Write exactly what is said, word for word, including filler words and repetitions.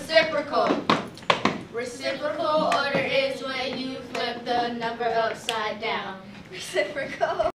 Reciprocal. Reciprocal order is when you flip the number upside down. Reciprocal.